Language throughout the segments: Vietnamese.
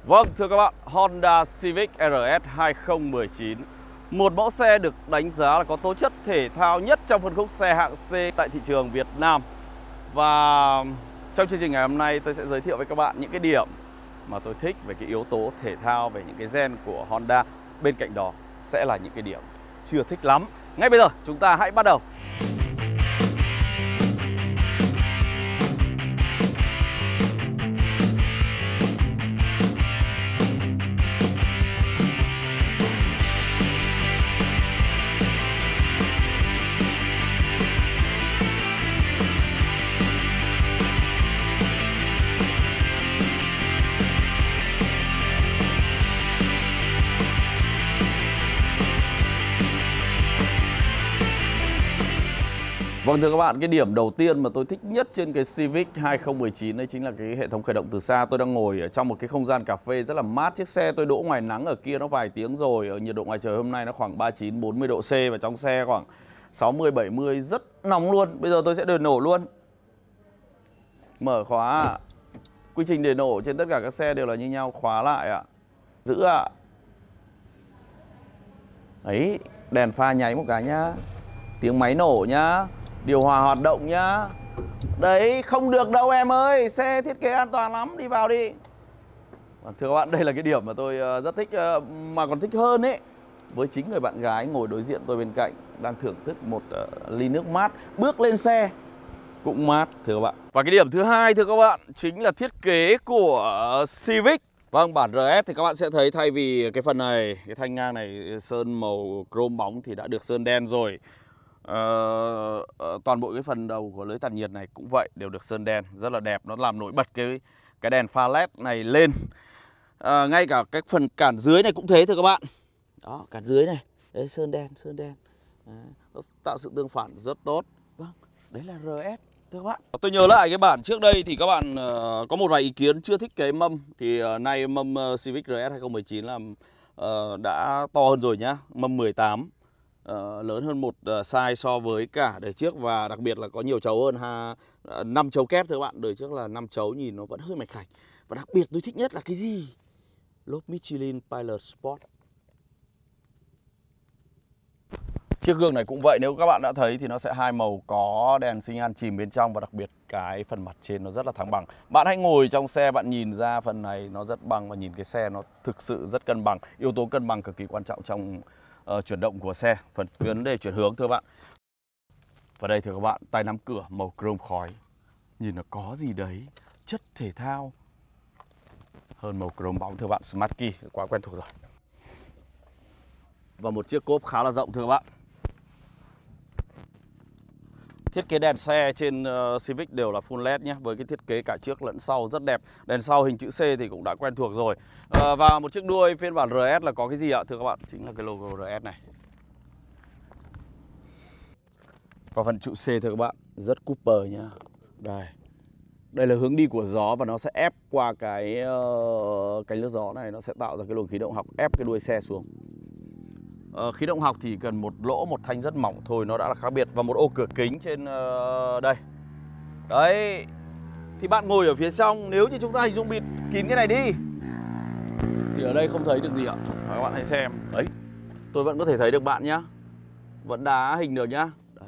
Vâng, thưa các bạn, Honda Civic RS 2019, một mẫu xe được đánh giá là có tố chất thể thao nhất trong phân khúc xe hạng C tại thị trường Việt Nam. Và trong chương trình ngày hôm nay tôi sẽ giới thiệu với các bạn những cái điểm mà tôi thích về cái yếu tố thể thao, về những cái gen của Honda. Bên cạnh đó sẽ là những cái điểm chưa thích lắm. Ngay bây giờ chúng ta hãy bắt đầu. Vâng, thưa các bạn, cái điểm đầu tiên mà tôi thích nhất trên cái Civic 2019 đấy chính là cái hệ thống khởi động từ xa. Tôi đang ngồi ở trong một cái không gian cà phê rất là mát. Chiếc xe tôi đỗ ngoài nắng ở kia nó vài tiếng rồi. Ở nhiệt độ ngoài trời hôm nay nó khoảng 39-40 độ C và trong xe khoảng 60-70, rất nóng luôn. Bây giờ tôi sẽ đề nổ luôn. Mở khóa ạ. Quy trình đề nổ trên tất cả các xe đều là như nhau. Khóa lại ạ. Giữ ạ. Đấy, đèn pha nháy một cái nhá. Tiếng máy nổ nhá. Điều hòa hoạt động nhá. Đấy, không được đâu em ơi. Xe thiết kế an toàn lắm, đi vào đi. Thưa các bạn, đây là cái điểm mà tôi rất thích. Mà còn thích hơn ấy, với chính người bạn gái ngồi đối diện tôi bên cạnh, đang thưởng thức một ly nước mát. Bước lên xe cũng mát, thưa các bạn. Và cái điểm thứ hai, thưa các bạn, chính là thiết kế của Civic. Vâng, bản RS thì các bạn sẽ thấy thay vì cái phần này, cái thanh ngang này sơn màu chrome bóng thì đã được sơn đen rồi. Toàn bộ cái phần đầu của lưới tản nhiệt này cũng vậy, đều được sơn đen, rất là đẹp. Nó làm nổi bật cái đèn pha LED này lên. Ngay cả cái phần cản dưới này cũng thế, thưa các bạn. Đó, cản dưới này, đấy, sơn đen. Đấy, nó tạo sự tương phản rất tốt. Vâng, đấy là RS, thưa các bạn. Tôi nhớ lại cái bản trước đây thì các bạn có một vài ý kiến chưa thích cái mâm. Thì nay mâm Civic RS 2019 là đã to hơn rồi nhá, mâm 18. Lớn hơn một size so với cả đời trước, và đặc biệt là có nhiều chấu hơn 5 chấu kép, thưa các bạn. Đời trước là 5 chấu nhìn nó vẫn hơi mạch khảnh. Và đặc biệt tôi thích nhất là cái gì? Lốp Michelin Pilot Sport. Chiếc gương này cũng vậy, nếu các bạn đã thấy thì nó sẽ hai màu, có đèn xi nhan chìm bên trong, và đặc biệt cái phần mặt trên nó rất là thẳng bằng. Bạn hãy ngồi trong xe, bạn nhìn ra phần này nó rất bằng, và nhìn cái xe nó thực sự rất cân bằng. Yếu tố cân bằng cực kỳ quan trọng trong chuyển động của xe, phần vấn đề chuyển hướng, thưa bạn. Và đây, thưa các bạn, tay nắm cửa màu chrome khói, nhìn nó có gì đấy chất thể thao hơn màu chrome bóng, thưa bạn. Smart Key quá quen thuộc rồi. Và một chiếc cốp khá là rộng, thưa các bạn. Thiết kế đèn xe trên Civic đều là full LED nhé, với cái thiết kế cả trước lẫn sau rất đẹp. Đèn sau hình chữ C thì cũng đã quen thuộc rồi. Và một chiếc đuôi phiên bản RS là có cái gì ạ, thưa các bạn? Chính là cái logo RS này. Và phần trụ C, thưa các bạn, rất Cooper nhá. Đây là hướng đi của gió, và nó sẽ ép qua cái cánh lướt gió này, nó sẽ tạo ra cái luồng khí động học ép cái đuôi xe xuống. Khí động học thì cần một lỗ, một thanh rất mỏng thôi, nó đã là khác biệt. Và một ô cửa kính trên đây. Đấy, thì bạn ngồi ở phía trong, nếu như chúng ta hình dung bịt kín cái này đi thì ở đây không thấy được gì ạ. Các bạn hãy xem. Đấy, tôi vẫn có thể thấy được bạn nhá, vẫn đá hình được nhá. Đấy.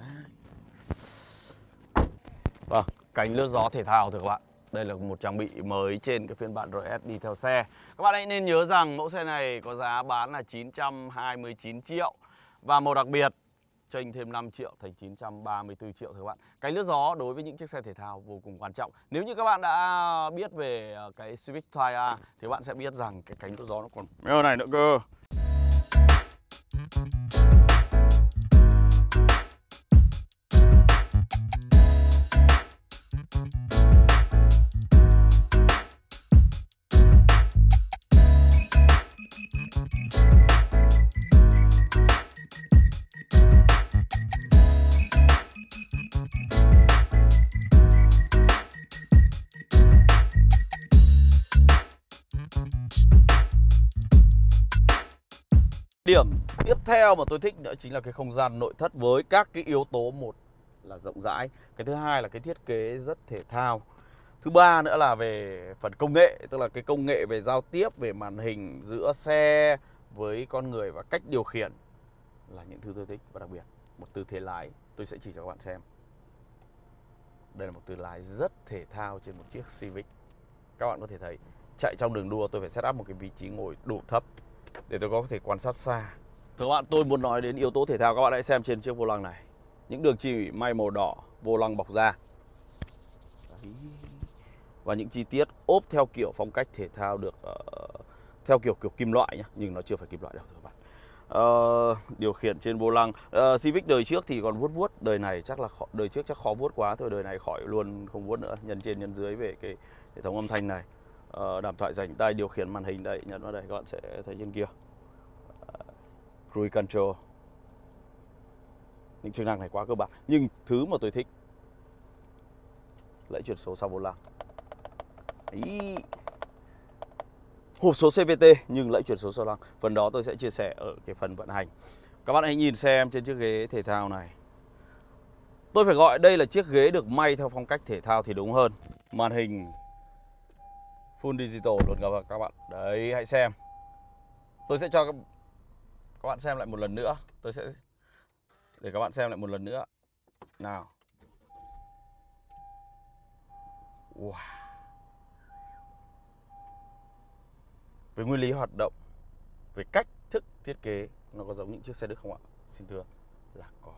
Vâng, cánh lướt gió thể thao, thưa các bạn. Đây là một trang bị mới trên cái phiên bản RS đi theo xe. Các bạn hãy nên nhớ rằng mẫu xe này có giá bán là 929 triệu. Và một đặc biệt, chênh thêm 5 triệu thành 934 triệu, thưa các bạn. Cánh lướt gió đối với những chiếc xe thể thao vô cùng quan trọng. Nếu như các bạn đã biết về cái Civic Type A thì các bạn sẽ biết rằng cái cánh lướt gió nó còn mèo này nữa cơ. Điểm tiếp theo mà tôi thích nữa chính là cái không gian nội thất với các cái yếu tố. Một là rộng rãi, cái thứ hai là cái thiết kế rất thể thao. Thứ ba nữa là về phần công nghệ, tức là cái công nghệ về giao tiếp, về màn hình giữa xe với con người và cách điều khiển là những thứ tôi thích. Và đặc biệt một tư thế lái tôi sẽ chỉ cho các bạn xem. Đây là một tư lái rất thể thao trên một chiếc Civic. Các bạn có thể thấy chạy trong đường đua tôi phải set up một cái vị trí ngồi đủ thấp để tôi có thể quan sát xa. Các bạn, tôi muốn nói đến yếu tố thể thao, các bạn hãy xem trên chiếc vô lăng này. Những đường chỉ may màu đỏ, vô lăng bọc da. Đấy. Và những chi tiết ốp theo kiểu phong cách thể thao được theo kiểu kim loại nhá, nhưng nó chưa phải kim loại đâu các bạn. Điều khiển trên vô lăng. Civic đời trước thì còn vuốt, đời này chắc là đời trước chắc khó vuốt quá thôi, đời này khỏi luôn, không vuốt nữa. Nhân trên nhân dưới về cái hệ thống âm thanh này. Đàm thoại rảnh tay, điều khiển màn hình đây, nhấn vào đây các bạn sẽ thấy trên kia. Cruise control. Những chức năng này quá cơ bản, nhưng thứ mà tôi thích, lẫy chuyển số sau vô lăng. Ý. Hộp số CVT nhưng lẫy chuyển số sau lăng. Phần đó tôi sẽ chia sẻ ở cái phần vận hành. Các bạn hãy nhìn xem trên chiếc ghế thể thao này. Tôi phải gọi đây là chiếc ghế được may theo phong cách thể thao thì đúng hơn. Màn hình full digital luôn các bạn. Đấy, hãy xem. Tôi sẽ cho các bạn xem lại một lần nữa. Tôi sẽ để các bạn xem lại một lần nữa. Nào. Wow. Về nguyên lý hoạt động, về cách thức thiết kế, nó có giống những chiếc xe Đức không ạ? Xin thưa là có.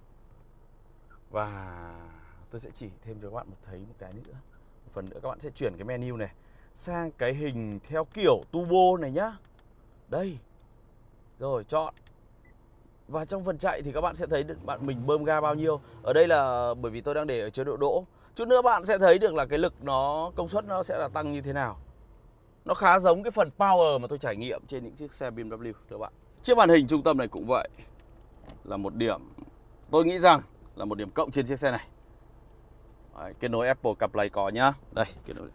Và tôi sẽ chỉ thêm cho các bạn một cái nữa. Một phần nữa các bạn sẽ chuyển cái menu này sang cái hình theo kiểu turbo này nhá. Đây. Rồi chọn. Và trong phần chạy thì các bạn sẽ thấy được bạn mình bơm ga bao nhiêu. Ở đây là bởi vì tôi đang để ở chế độ đỗ. Chút nữa bạn sẽ thấy được là cái lực nó, công suất nó sẽ là tăng như thế nào. Nó khá giống cái phần power mà tôi trải nghiệm trên những chiếc xe BMW thưa bạn. Chiếc màn hình trung tâm này cũng vậy. Là một điểm, tôi nghĩ rằng là một điểm cộng trên chiếc xe này. Đấy, kết nối Apple CarPlay có nhá. Đây, kết nối.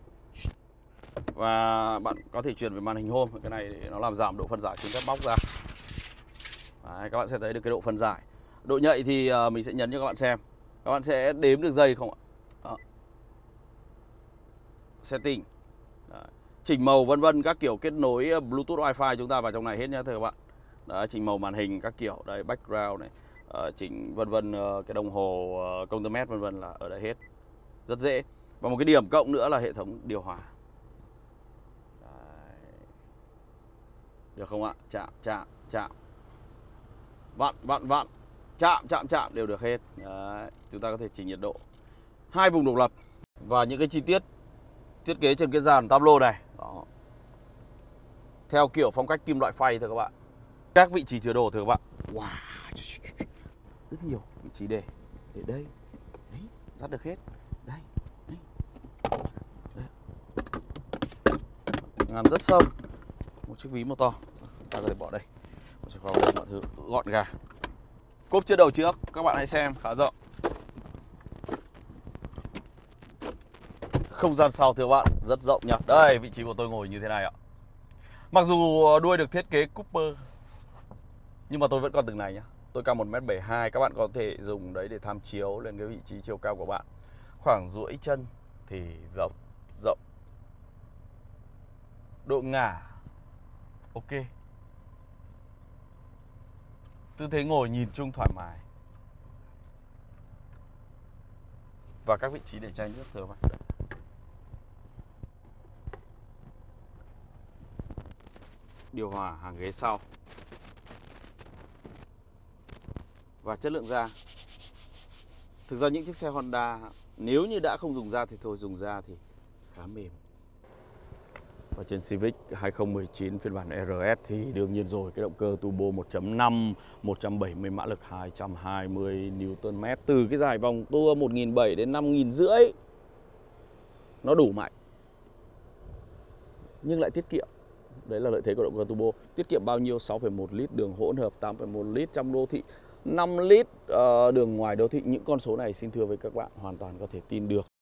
Và bạn có thể chuyển về màn hình home. Cái này nó làm giảm độ phân giải trên các bóc ra. Đấy, các bạn sẽ thấy được cái độ phân giải. Độ nhạy thì mình sẽ nhấn cho các bạn xem. Các bạn sẽ đếm được giây không ạ? Đó. Setting. Đấy. Chỉnh màu vân vân các kiểu, kết nối Bluetooth Wi-Fi chúng ta vào trong này hết nhá thưa các bạn. Đấy, chỉnh màu màn hình các kiểu, đây background này, chỉnh vân vân cái đồng hồ công tơ mét vân vân là ở đây hết. Rất dễ. Và một cái điểm cộng nữa là hệ thống điều hòa. Đấy. Được không ạ? Chạm. Vặn. Chạm đều được hết. Đấy. Chúng ta có thể chỉnh nhiệt độ. 2 vùng độc lập. Và những cái chi tiết thiết kế trên cái dàn tablo này. Đó. Theo kiểu phong cách kim loại phay thưa các bạn. Các vị trí chứa đồ thưa các bạn. Wow. Rất nhiều vị trí để đây. Đấy, dắt được hết. Đây. Ngăn rất sâu. Một chiếc ví motor. Ta có thể bỏ đây. Một chiếc kho mọi thứ gọn gàng. Cốp chứa đầu trước, các bạn hãy xem, khá rộng. Không gian sau thưa các bạn, rất rộng nhá. Đây, vị trí của tôi ngồi như thế này ạ. Mặc dù đuôi được thiết kế Cooper, nhưng mà tôi vẫn còn từng này nhá. Tôi cao 1m72, các bạn có thể dùng đấy để tham chiếu lên cái vị trí chiều cao của bạn. Khoảng duỗi chân thì rộng. Độ ngả ok. Tư thế ngồi nhìn chung thoải mái. Và các vị trí để chai nước thưa các bạn. Điều hòa hàng ghế sau. Và chất lượng da. Thực ra những chiếc xe Honda nếu như đã không dùng da thì thôi, dùng da thì khá mềm. Và trên Civic 2019 phiên bản RS thì đương nhiên rồi, cái động cơ turbo 1.5, 170 mã lực, 220 Nm. Từ cái giải vòng tua 1.700 đến 5.500 nó đủ mạnh. Nhưng lại tiết kiệm. Đấy là lợi thế của động cơ turbo. Tiết kiệm bao nhiêu? 6,1 lít đường hỗn hợp, 8,1 lít trong đô thị, 5 lít đường ngoài đô thị. Những con số này xin thưa với các bạn hoàn toàn có thể tin được.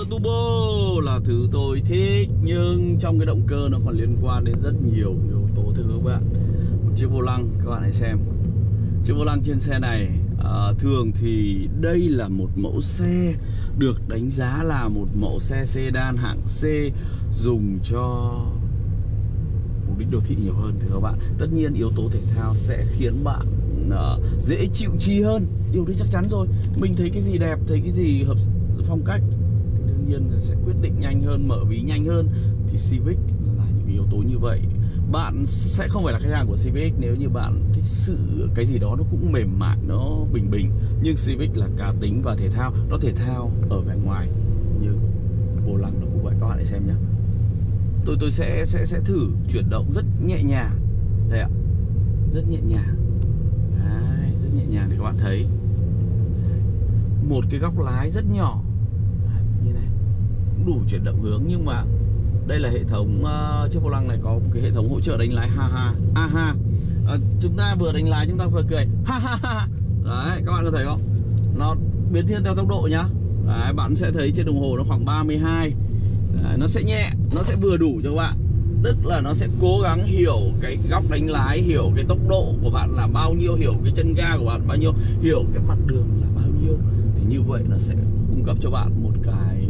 turbo là thứ tôi thích, nhưng trong cái động cơ nó còn liên quan đến rất nhiều yếu tố thưa các bạn. Một chiếc vô lăng, các bạn hãy xem chiếc vô lăng trên xe này. Thường thì đây là một mẫu xe được đánh giá là một mẫu xe sedan hạng C, dùng cho mục đích đô thị nhiều hơn thưa các bạn. Tất nhiên yếu tố thể thao sẽ khiến bạn dễ chịu chi hơn, điều đấy chắc chắn rồi. Mình thấy cái gì đẹp, thấy cái gì hợp phong cách thì đương nhiên sẽ quyết định nhanh hơn, mở ví nhanh hơn. Thì Civic là những yếu tố như vậy. Bạn sẽ không phải là khách hàng của Civic nếu như bạn thích sự cái gì đó nó cũng mềm mại, nó bình bình. Nhưng Civic là cá tính và thể thao. Nó thể thao ở vẻ ngoài, nhưng vô lăng nó cũng vậy, các bạn hãy xem nhé. Tôi sẽ thử chuyển động rất nhẹ nhàng. Đây ạ, rất nhẹ nhàng. Đấy, rất nhẹ nhàng để các bạn thấy. Một cái góc lái rất nhỏ. Đấy, như này, cũng đủ chuyển động hướng. Nhưng mà đây là hệ thống, chiếc vô lăng này có một cái hệ thống hỗ trợ đánh lái ha. Chúng ta vừa đánh lái chúng ta vừa cười ha. Đấy, các bạn có thấy không? Nó biến thiên theo tốc độ nhá. Đấy, bạn sẽ thấy trên đồng hồ nó khoảng 32. Đấy, nó sẽ nhẹ, nó sẽ vừa đủ cho các bạn. Tức là nó sẽ cố gắng hiểu cái góc đánh lái, hiểu cái tốc độ của bạn là bao nhiêu, hiểu cái chân ga của bạn bao nhiêu, hiểu cái mặt đường là bao nhiêu. Thì như vậy nó sẽ cung cấp cho bạn một cái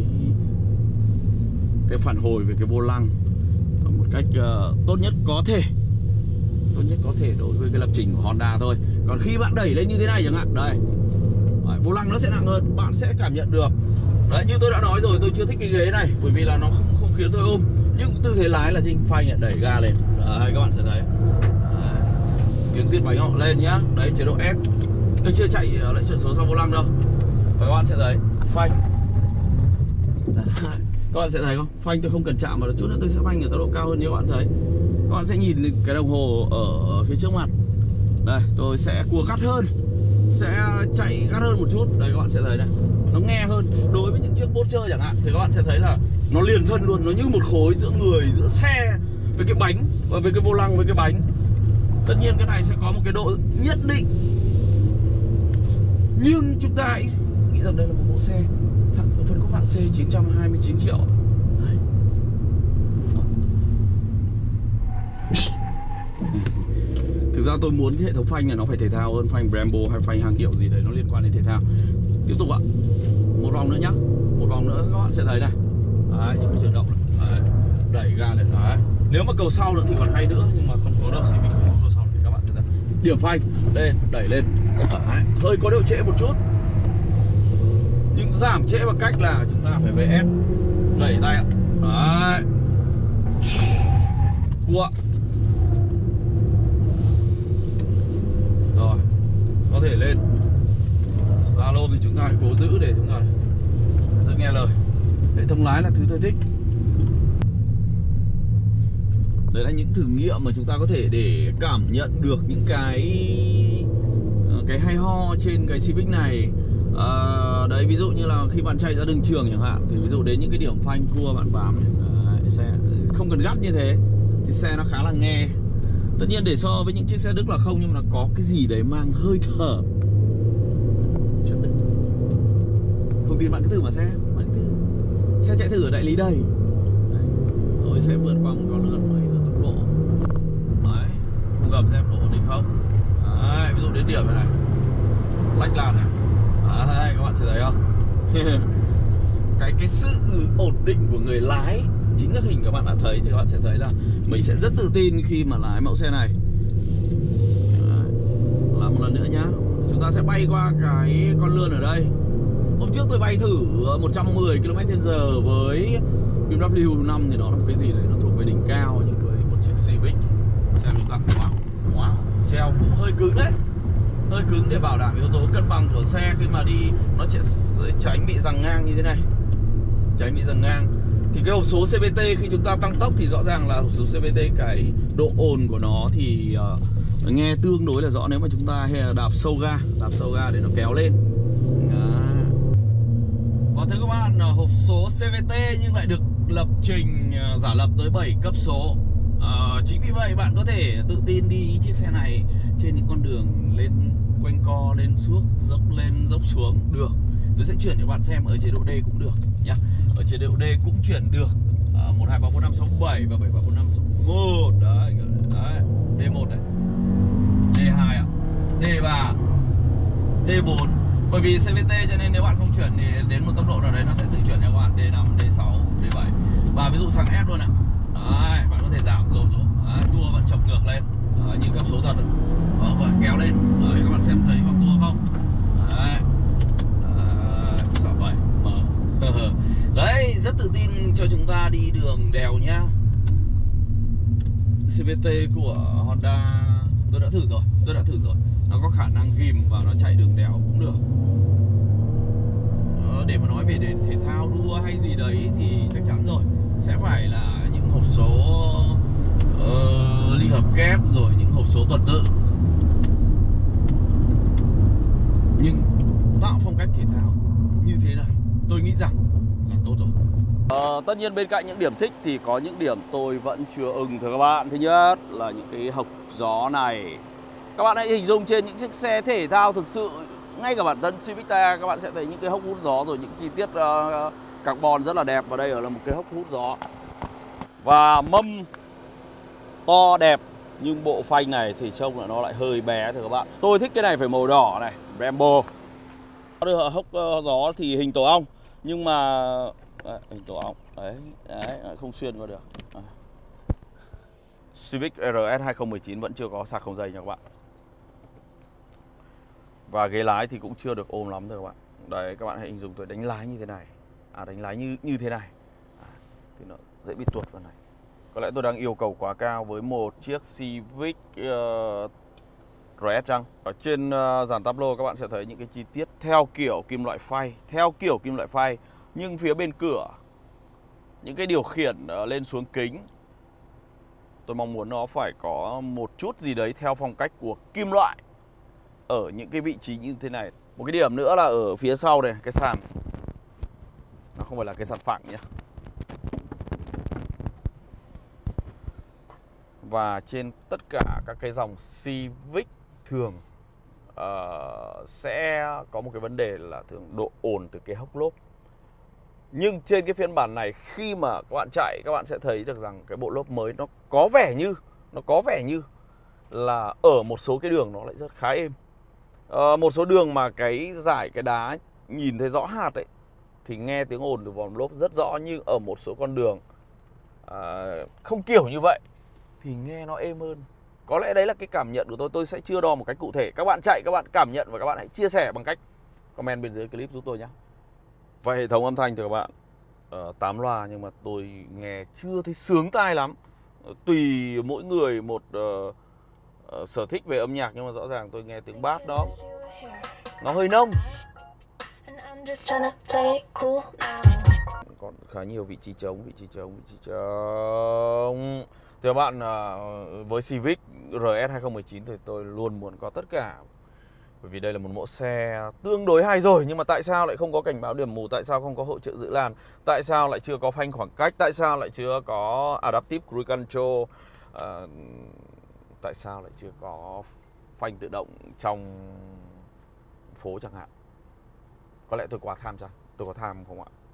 phản hồi về cái vô lăng một cách tốt nhất có thể. Tốt nhất có thể đối với cái lập trình của Honda thôi. Còn khi bạn đẩy lên như thế này chẳng hạn, đây, vô lăng nó sẽ nặng hơn, bạn sẽ cảm nhận được. Đấy, như tôi đã nói rồi, tôi chưa thích cái ghế này bởi vì là nó không khiến tôi ôm. Nhưng tư thế lái là trên phanh này, đẩy ga lên. Đấy, các bạn sẽ thấy. Đấy, tiếng giết bánh họ lên nhá. Đấy, chế độ F. Tôi chưa chạy lại chuyển số sau vô lăng đâu. Và các bạn sẽ thấy phanh. Đấy, các bạn sẽ thấy không? Phanh tôi không cần chạm vào chút nữa tôi sẽ phanh ở tốc độ cao hơn như các bạn thấy. Các bạn sẽ nhìn cái đồng hồ ở phía trước mặt. Đây, tôi sẽ cua gắt hơn, sẽ chạy gắt hơn một chút. Đây, các bạn sẽ thấy này, nó nghe hơn. Đối với những chiếc Porsche chẳng hạn thì các bạn sẽ thấy là nó liền thân luôn, nó như một khối giữa người, giữa xe với cái bánh và với cái vô lăng với cái bánh. Tất nhiên cái này sẽ có một cái độ nhất định, nhưng chúng ta hãy nghĩ rằng đây là một mẫu xe phân khúc hạng C 929 triệu. Đấy. Thực ra tôi muốn cái hệ thống phanh này nó phải thể thao hơn, phanh Brembo hay phanh hàng hiệu gì đấy nó liên quan đến thể thao. Tiếp tục ạ, một vòng nữa nhá, một vòng nữa các bạn sẽ thấy này. Đấy, những cái chuyển động này. Đấy, đẩy ga lên. Đấy, nếu mà cầu sau nữa thì còn hay nữa, nhưng mà không có đâu, Civic không có cầu sau thì các bạn sẽ thấy điểm phanh lên, đẩy lên. Đấy, hơi có độ trễ một chút, nhưng giảm trễ bằng cách là chúng ta phải VS, đẩy tay ạ. Đấy, cua. Rồi, có thể lên. Slalom thì chúng ta hãy cố giữ để chúng ta rất nghe lời. Hệ thống lái là thứ tôi thích. Đấy là những thử nghiệm mà chúng ta có thể để cảm nhận được những cái hay ho trên cái Civic này. Đấy, ví dụ như là khi bạn chạy ra đường trường chẳng hạn, thì ví dụ đến những cái điểm phanh cua bạn bám đấy, xe không cần gắt như thế thì xe nó khá là nghe. Tất nhiên để so với những chiếc xe Đức là không, nhưng mà có cái gì đấy mang hơi thở. Không tin bạn cứ thử mà xem, xe chạy thử ở đại lý đây. Đấy, tôi sẽ vượt qua một con lượn với tốc độ. Đấy, không gầm xem độ ổn định không. Đấy, ví dụ đến điểm này lách làn này. Đấy, các bạn sẽ thấy không? cái sự ổn định của người lái, chính các hình các bạn đã thấy thì các bạn sẽ thấy là mình sẽ rất tự tin khi mà lái mẫu xe này. Đấy, làm một lần nữa nhá. Chúng ta sẽ bay qua cái con lươn ở đây. Hôm trước tôi bay thử 110 km/h với BMW 5 thì nó là một cái gì đấy nó thuộc về đỉnh cao, nhưng với một chiếc Civic xem chúng ta wow, treo cũng hơi cứng đấy, hơi cứng để bảo đảm yếu tố cân bằng của xe khi mà đi, nó sẽ tránh bị giằng ngang như thế này, tránh bị giằng ngang. Thì cái hộp số CVT khi chúng ta tăng tốc thì rõ ràng là hộp số CVT cái độ ồn của nó thì nghe tương đối là rõ nếu mà chúng ta đạp sâu ga để nó kéo lên. Và thưa các bạn, hộp số CVT nhưng lại được lập trình giả lập tới 7 cấp số. Chính vì vậy bạn có thể tự tin đi chiếc xe này trên những con đường lên quanh co, lên xuống, dốc lên, dốc xuống được. Tôi sẽ chuyển cho bạn xem ở chế độ D cũng được nhá. Ở trên độ D cũng chuyển được 1, 2, 3, 4, 5, 6, 7 và 7, 3, 4, 5, 6, 1. Đấy, đấy. D1 này, D2 ạ, D3, D4. Bởi vì CVT cho nên nếu bạn không chuyển thì đến một tốc độ nào đấy nó sẽ tự chuyển cho các bạn D5, D6, D7. Và ví dụ sang S luôn ạ. Đấy, bạn có thể giảm dồn xuống. Tua vẫn chọc ngược lên. Đấy, như cấp số thật. Vậy kéo lên. Đấy, các bạn xem thấy vòng tua không? Đấy. 6, 7, M. Đấy, rất tự tin cho chúng ta đi đường đèo nhá. CVT của Honda tôi đã thử rồi, nó có khả năng ghim và nó chạy đường đèo cũng được. Để mà nói về thể thao đua hay gì đấy thì chắc chắn rồi sẽ phải là những hộp số ly hợp kép, rồi những hộp số tuần tự. Nhưng tạo phong cách thể thao như thế này tôi nghĩ rằng là tốt rồi. Tất nhiên bên cạnh những điểm thích thì có những điểm tôi vẫn chưa ưng thưa các bạn. Thứ nhất là những cái hộc gió này. Các bạn hãy hình dung trên những chiếc xe thể thao thực sự, ngay cả bản thân Civic Tyre các bạn sẽ thấy những cái hốc hút gió, rồi những chi tiết carbon rất là đẹp. Và đây là một cái hốc hút gió. Và mâm to đẹp, nhưng bộ phanh này thì trông là nó lại hơi bé thưa các bạn. Tôi thích cái này phải màu đỏ này, Brembo. Hốc gió thì hình tổ ong, nhưng mà đấy, hình tổ ong đấy, không xuyên vào được. Civic RS 2019 vẫn chưa có sạc không dây nha các bạn. Và ghế lái thì cũng chưa được ôm lắm thôi các bạn. Đấy, các bạn hãy hình dung tôi đánh lái như thế này. Đánh lái như thế này. Thì nó dễ bị tuột vào này. Có lẽ tôi đang yêu cầu quá cao với một chiếc Civic RS chăng. Ở trên dàn tablo các bạn sẽ thấy những cái chi tiết theo kiểu kim loại phay, nhưng phía bên cửa, những cái điều khiển lên xuống kính, tôi mong muốn nó phải có một chút gì đấy theo phong cách của kim loại ở những cái vị trí như thế này. Một cái điểm nữa là ở phía sau này, cái sàn nó không phải là cái sàn phẳng nhé. Và trên tất cả các cái dòng Civic thường sẽ có một cái vấn đề là thường độ ồn từ cái hốc lốp. Nhưng trên cái phiên bản này, khi mà các bạn chạy, các bạn sẽ thấy được rằng cái bộ lốp mới nó có vẻ như là ở một số cái đường nó lại rất khá êm. Một số đường mà cái đá nhìn thấy rõ hạt ấy thì nghe tiếng ồn từ vòm lốp rất rõ, nhưng ở một số con đường không kiểu như vậy thì nghe nó êm hơn. Có lẽ đấy là cái cảm nhận của tôi sẽ chưa đo một cách cụ thể. Các bạn chạy, các bạn cảm nhận và các bạn hãy chia sẻ bằng cách comment bên dưới clip giúp tôi nhé. Và hệ thống âm thanh thì các bạn 8 loa, nhưng mà tôi nghe chưa thấy sướng tai lắm. Tùy mỗi người một sở thích về âm nhạc, nhưng mà rõ ràng tôi nghe tiếng bass nó hơi nông. Còn khá nhiều vị trí trống. Thì các bạn, với Civic RS 2019 thì tôi luôn muốn có tất cả. Bởi vì đây là một mẫu xe tương đối hay rồi. Nhưng mà tại sao lại không có cảnh báo điểm mù? Tại sao không có hỗ trợ giữ làn? Tại sao lại chưa có phanh khoảng cách? Tại sao lại chưa có Adaptive Cruise Control? Tại sao lại chưa có phanh tự động trong phố chẳng hạn? Có lẽ tôi quá tham chăng? Tôi có tham không ạ?